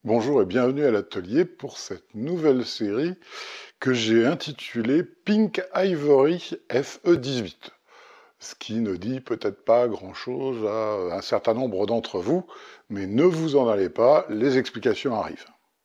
Bonjour et bienvenue à l'atelier pour cette nouvelle série que j'ai intitulée Pink Ivory FE18. Ce qui ne dit peut-être pas grand-chose à un certain nombre d'entre vous, mais ne vous en allez pas, les explications arrivent.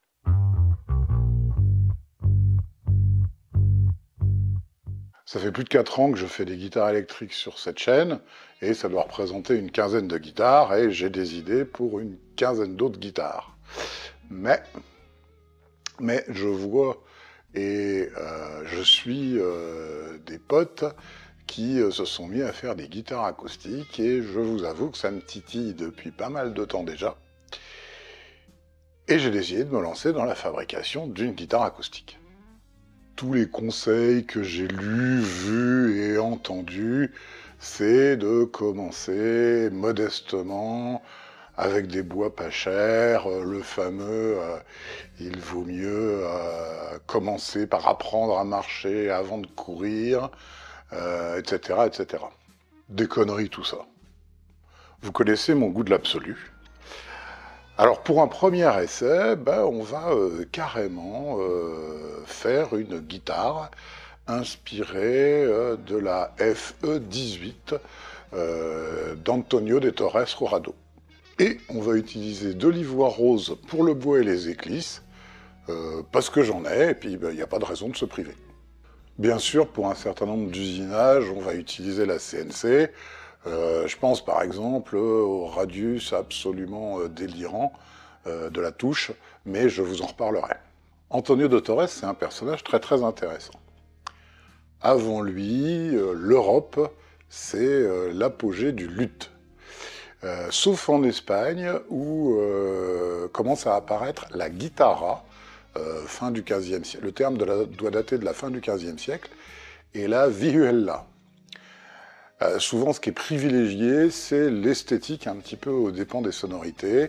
Ça fait plus de 4 ans que je fais des guitares électriques sur cette chaîne, et ça doit représenter une quinzaine de guitares, et j'ai des idées pour une quinzaine d'autres guitares. Mais je vois et je suis des potes qui se sont mis à faire des guitares acoustiques, et je vous avoue que ça me titille depuis pas mal de temps déjà. Et j'ai décidé de me lancer dans la fabrication d'une guitare acoustique. Tous les conseils que j'ai lus, vus et entendus, c'est de commencer modestement, avec des bois pas chers, le fameux il vaut mieux commencer par apprendre à marcher avant de courir, etc., etc. Des conneries tout ça. Vous connaissez mon goût de l'absolu. Alors pour un premier essai, on va carrément faire une guitare inspirée de la FE18 d'Antonio de Torres Jurado. Et on va utiliser de l'ivoire rose pour le bois et les éclisses, parce que j'en ai, et puis il n'y a pas de raison de se priver. Bien sûr, pour un certain nombre d'usinages, on va utiliser la CNC. Je pense par exemple au radius absolument délirant de la touche, mais je vous en reparlerai. Antonio de Torres, c'est un personnage très intéressant. Avant lui, l'Europe, c'est l'apogée du luth. Sauf en Espagne, où commence à apparaître la guitarra, fin du XVe siècle. Le terme doit dater de la fin du XVe siècle, et la vihuela. Souvent, ce qui est privilégié, c'est l'esthétique, un petit peu aux dépens des sonorités.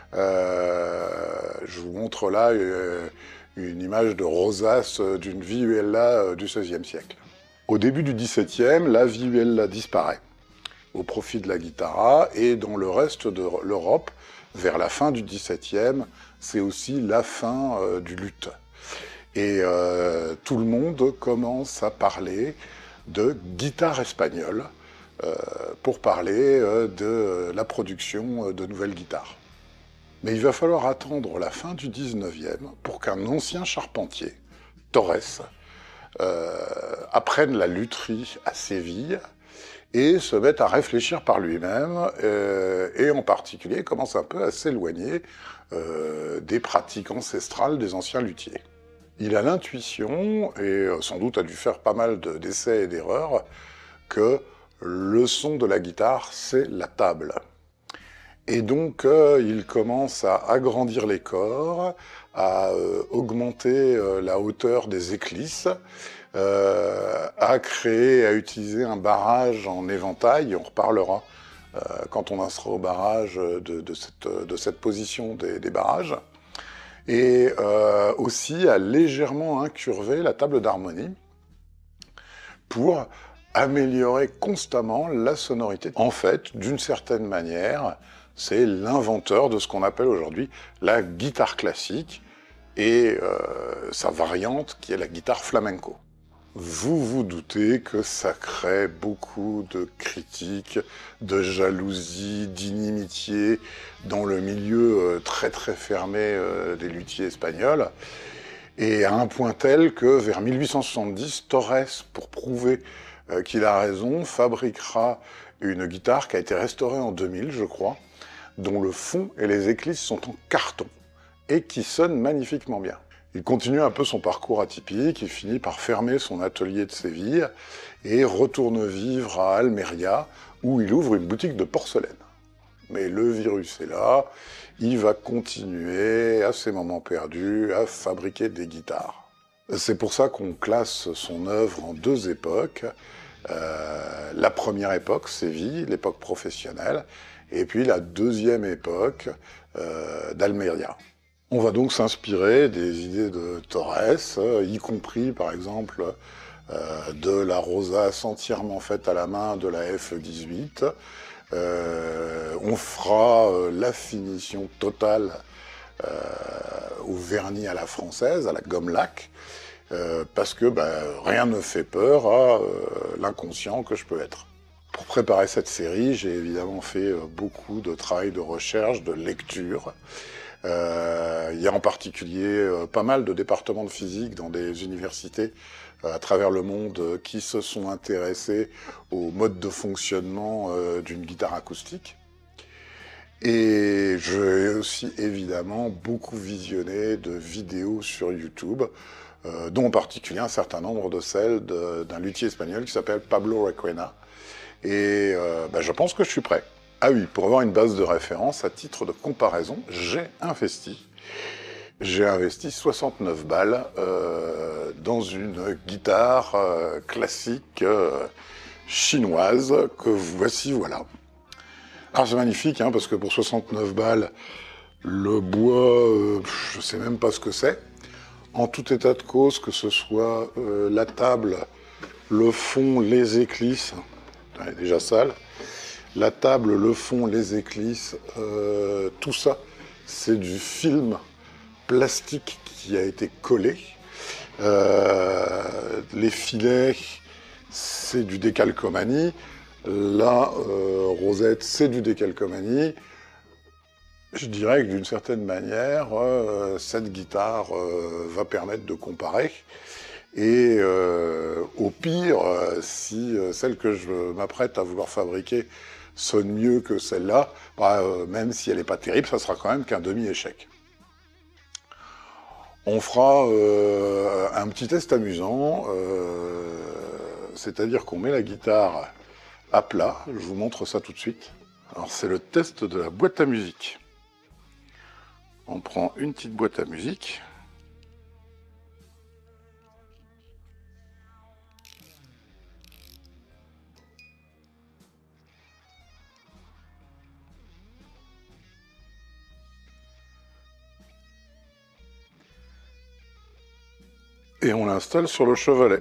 Je vous montre là une image de rosace d'une vihuela du XVIe siècle. Au début du XVIIe, la vihuela disparaît au profit de la guitarra, et dans le reste de l'Europe, vers la fin du XVIIe, c'est aussi la fin du luth. Et tout le monde commence à parler de guitare espagnole pour parler de la production de nouvelles guitares. Mais il va falloir attendre la fin du XIXe pour qu'un ancien charpentier, Torres, apprenne la lutherie à Séville, et se met à réfléchir par lui-même, et en particulier commence un peu à s'éloigner des pratiques ancestrales des anciens luthiers. Il a l'intuition, et sans doute a dû faire pas mal d'essais et d'erreurs, que le son de la guitare, c'est la table. Et donc, il commence à agrandir les corps, à augmenter la hauteur des éclisses, à créer, à utiliser un barrage en éventail. On reparlera quand on en sera au barrage de cette position des barrages. Et aussi à légèrement incurver la table d'harmonie pour améliorer constamment la sonorité. En fait, d'une certaine manière, c'est l'inventeur de ce qu'on appelle aujourd'hui la guitare classique et sa variante qui est la guitare flamenco. Vous vous doutez que ça crée beaucoup de critiques, de jalousie, d'inimitié dans le milieu très fermé des luthiers espagnols, et à un point tel que vers 1870, Torres, pour prouver qu'il a raison, fabriquera une guitare qui a été restaurée en 2000, je crois, dont le fond et les éclisses sont en carton, et qui sonne magnifiquement bien. Il continue un peu son parcours atypique, il finit par fermer son atelier de Séville et retourne vivre à Almeria, où il ouvre une boutique de porcelaine. Mais le virus est là, il va continuer, à ses moments perdus, à fabriquer des guitares. C'est pour ça qu'on classe son œuvre en deux époques. La première époque, Séville, l'époque professionnelle, et puis la deuxième époque d'Almeria. On va donc s'inspirer des idées de Torres, y compris par exemple de la rosace entièrement faite à la main de la FE18. On fera la finition totale au vernis à la française, à la gomme laque, parce que rien ne fait peur à l'inconscient que je peux être. Pour préparer cette série, j'ai évidemment fait beaucoup de travail de recherche, de lecture. Il y a en particulier pas mal de départements de physique dans des universités à travers le monde qui se sont intéressés au mode de fonctionnement d'une guitare acoustique. Et j'ai aussi évidemment beaucoup visionné de vidéos sur YouTube, dont en particulier un certain nombre de celles d'un luthier espagnol qui s'appelle Pablo Requena. Et je pense que je suis prêt. Ah oui, pour avoir une base de référence, à titre de comparaison, j'ai investi 69 balles dans une guitare classique chinoise que voici, voilà. Alors c'est magnifique, hein, parce que pour 69 balles, le bois, je sais même pas ce que c'est. En tout état de cause, que ce soit la table, le fond, les éclisses, elle est déjà sale, la table, le fond, les éclisses, tout ça, c'est du film plastique qui a été collé. Les filets, c'est du décalcomanie. La rosette, c'est du décalcomanie. Je dirais que d'une certaine manière, cette guitare va permettre de comparer. Et au pire, si celle que je m'apprête à vouloir fabriquer sonne mieux que celle-là, même si elle n'est pas terrible, ça sera quand même qu'un demi-échec. On fera un petit test amusant, c'est-à-dire qu'on met la guitare à plat, je vous montre ça tout de suite. Alors c'est le test de la boîte à musique. On prend une petite boîte à musique. Et on l'installe sur le chevalet.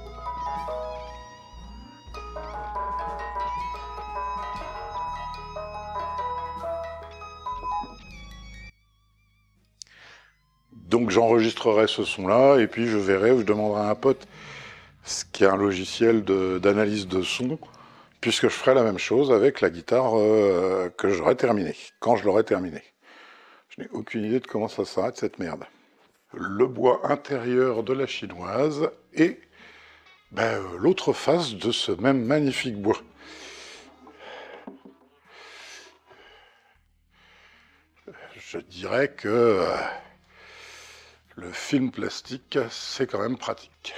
Donc j'enregistrerai ce son-là, et puis je verrai, je demanderai à un pote ce qui est un logiciel d'analyse de son, puisque je ferai la même chose avec la guitare que j'aurai terminée, quand je l'aurai terminée. Je n'ai aucune idée de comment ça s'arrête cette merde. Le bois intérieur de la chinoise et l'autre face de ce même magnifique bois. Je dirais que le film plastique, c'est quand même pratique.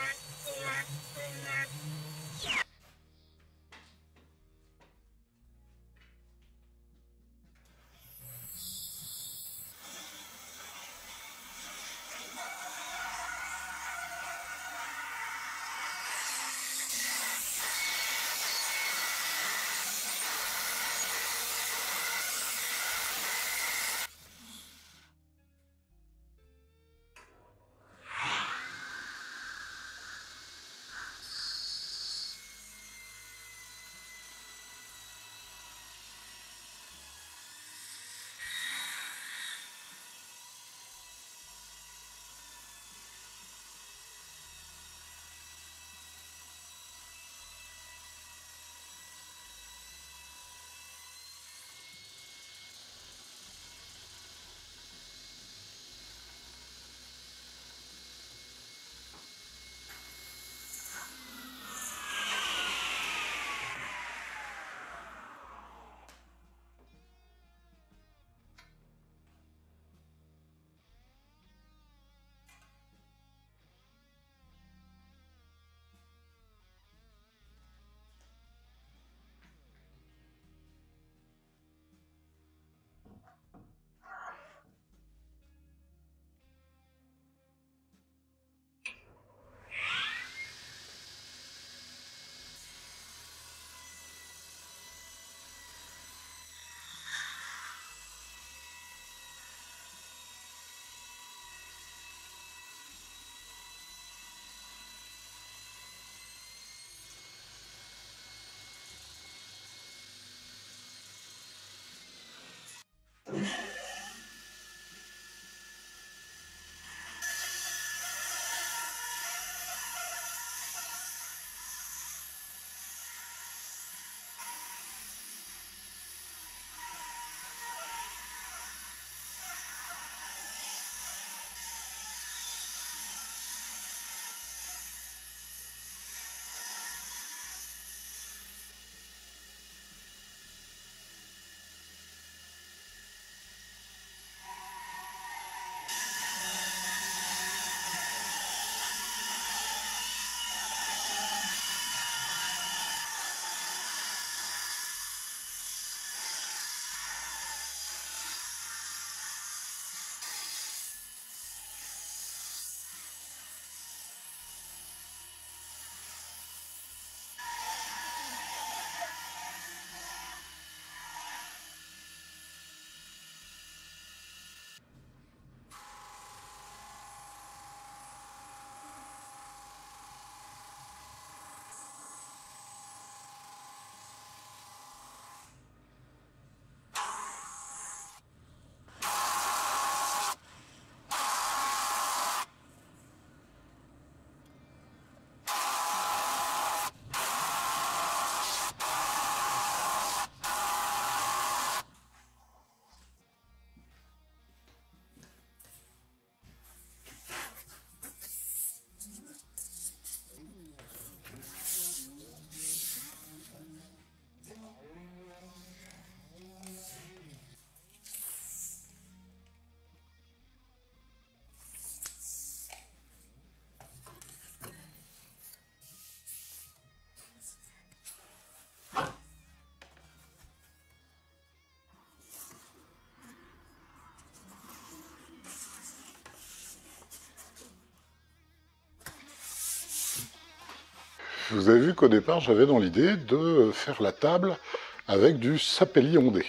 Vous avez vu qu'au départ, j'avais dans l'idée de faire la table avec du sapelli ondé.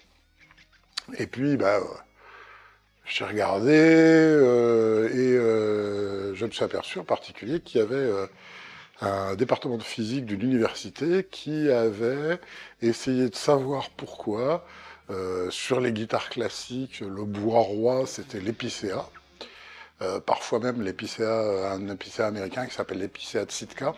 Et puis, j'ai regardé et je me suis aperçu en particulier qu'il y avait un département de physique d'une université qui avait essayé de savoir pourquoi sur les guitares classiques, le bois roi, c'était l'épicéa. Parfois même l'épicéa, un épicéa américain qui s'appelle l'épicéa de Sitka.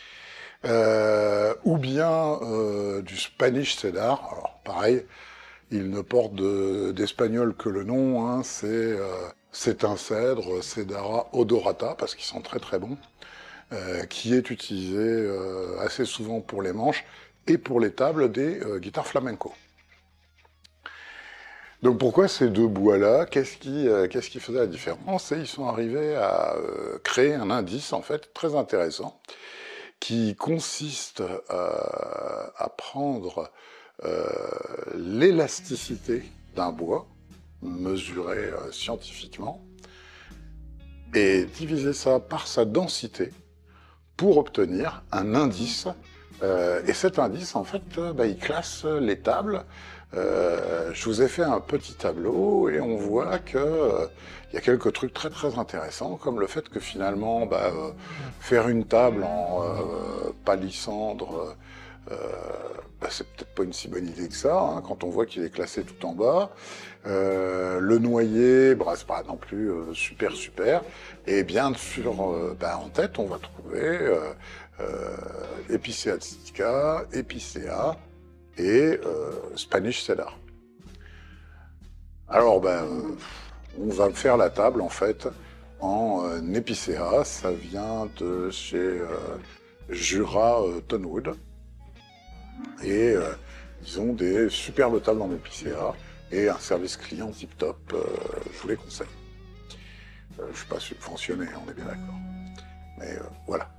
Ou bien du Spanish Cedar. Alors pareil, il ne porte d'espagnol que le nom, hein, c'est un cèdre, Cedara odorata, parce qu'ils sont très très bons, qui est utilisé assez souvent pour les manches et pour les tables des guitares flamenco. Donc pourquoi ces deux bois-là? Qu'est-ce qui faisait la différence? Et ils sont arrivés à créer un indice, en fait, très intéressant, qui consiste à prendre euh, l'élasticité d'un bois, mesuré scientifiquement, et diviser ça par sa densité pour obtenir un indice. Et cet indice, en fait, il classe les tables. Je vous ai fait un petit tableau et on voit que il y a quelques trucs très très intéressants, comme le fait que finalement, faire une table en palissandre, c'est peut-être pas une si bonne idée que ça, hein, quand on voit qu'il est classé tout en bas. Le noyer, c'est pas non plus super super. Et bien sûr, en tête, on va trouver Epicéa Tsitka, Epicéa et Spanish Cedar. Alors, on va faire la table, en fait, en Epicéa. Ça vient de chez Jura Tonwood. Et ils ont des superbes tables en Epicéa et un service client tip-top, je vous les conseille. Je ne suis pas subventionné, on est bien d'accord. Mais voilà.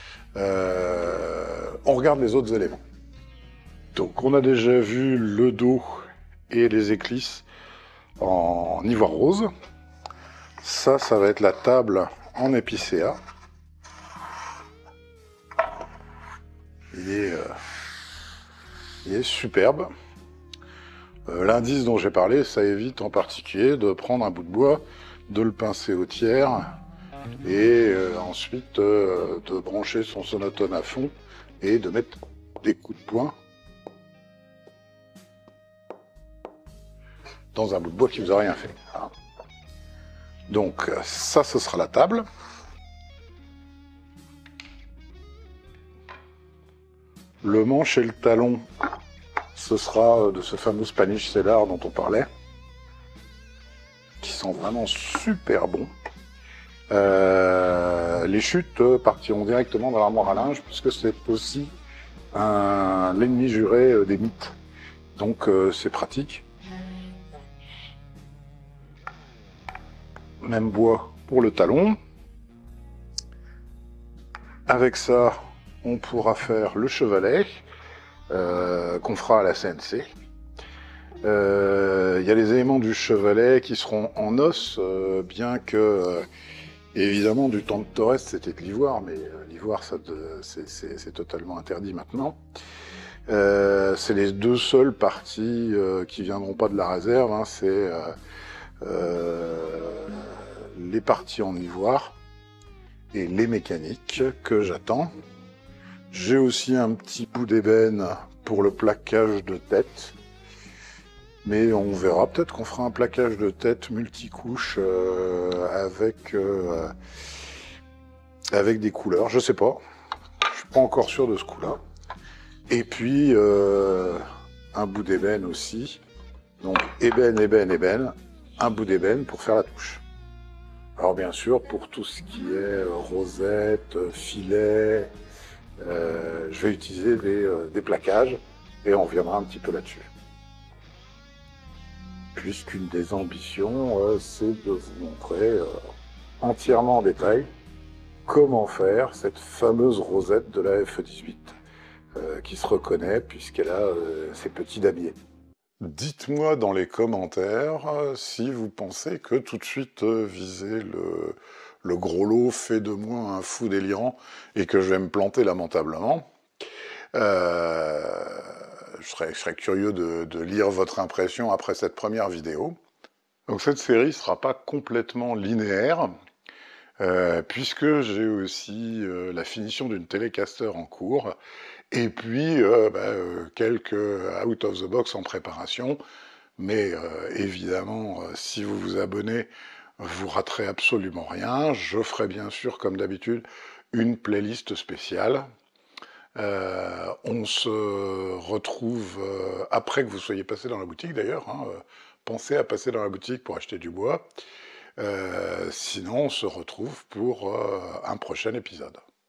On regarde les autres éléments. Donc on a déjà vu le dos et les éclisses en ivoire rose. Ça va être la table en épicéa. Il est superbe. L'indice dont j'ai parlé, ça évite en particulier de prendre un bout de bois, de le pincer au tiers, et ensuite de brancher son sonotone à fond et de mettre des coups de poing dans un bout de bois qui vous a rien fait. Hein. Donc ça, ce sera la table. Le manche et le talon, ce sera de ce fameux Spanish Cedar dont on parlait, qui sont vraiment super bons. Les chutes partiront directement dans l'armoire à linge, puisque c'est aussi l'ennemi juré des mythes. Donc c'est pratique. Même bois pour le talon. Avec ça, on pourra faire le chevalet, qu'on fera à la CNC. Il y a les éléments du chevalet qui seront en os, bien que, évidemment, du temps de Torres, c'était de l'ivoire, mais l'ivoire, c'est totalement interdit maintenant. C'est les deux seules parties qui viendront pas de la réserve, hein, c'est les parties en ivoire et les mécaniques que j'attends. J'ai aussi un petit bout d'ébène pour le plaquage de tête. Mais on verra, peut-être qu'on fera un plaquage de tête multicouche avec des couleurs, je sais pas. Je suis pas encore sûr de ce coup-là. Et puis un bout d'ébène aussi. Donc ébène, ébène, ébène. Un bout d'ébène pour faire la touche. Alors bien sûr, pour tout ce qui est rosette, filet, je vais utiliser des plaquages et on reviendra un petit peu là-dessus. Puisqu'une des ambitions, c'est de vous montrer entièrement en détail comment faire cette fameuse rosette de la FE18, qui se reconnaît puisqu'elle a ses petits damiers. Dites-moi dans les commentaires si vous pensez que tout de suite viser le gros lot fait de moi un fou délirant et que je vais me planter lamentablement. Je serais curieux de lire votre impression après cette première vidéo. Donc cette série ne sera pas complètement linéaire, puisque j'ai aussi la finition d'une Telecaster en cours, et puis quelques out of the box en préparation. Mais évidemment, si vous vous abonnez, vous raterez absolument rien. Je ferai bien sûr, comme d'habitude, une playlist spéciale. On se retrouve après que vous soyez passé dans la boutique d'ailleurs. Hein, pensez à passer dans la boutique pour acheter du bois. Sinon, on se retrouve pour un prochain épisode.